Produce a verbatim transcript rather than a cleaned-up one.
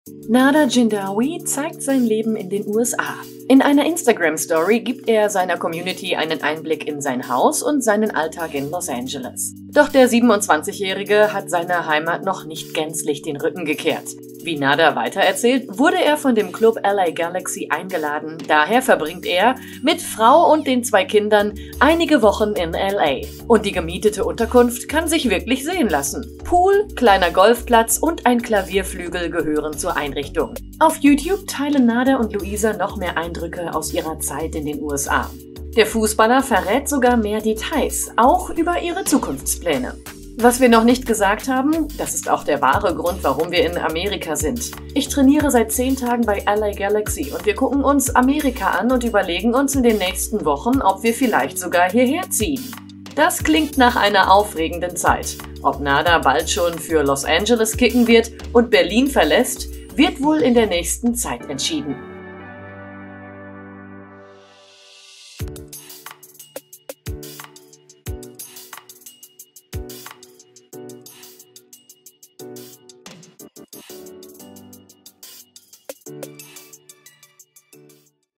Nada Jindawi zeigt sein Leben in den U S A. In einer Instagram-Story gibt er seiner Community einen Einblick in sein Haus und seinen Alltag in Los Angeles. Doch der siebenundzwanzigjährige hat seiner Heimat noch nicht gänzlich den Rücken gekehrt. Wie Nada weitererzählt, wurde er von dem Club L A Galaxy eingeladen. Daher verbringt er mit Frau und den zwei Kindern einige Wochen in L A. Und die gemietete Unterkunft kann sich wirklich sehen lassen. Pool, kleiner Golfplatz und ein Klavierflügel gehören zur Einrichtung. Auf YouTube teilen Nada und Luisa noch mehr Eindrücke aus ihrer Zeit in den U S A. Der Fußballer verrät sogar mehr Details, auch über ihre Zukunftspläne. Was wir noch nicht gesagt haben, das ist auch der wahre Grund, warum wir in Amerika sind. Ich trainiere seit zehn Tagen bei L A Galaxy und wir gucken uns Amerika an und überlegen uns in den nächsten Wochen, ob wir vielleicht sogar hierher ziehen. Das klingt nach einer aufregenden Zeit. Ob Nada bald schon für Los Angeles kicken wird und Berlin verlässt, wird wohl in der nächsten Zeit entschieden.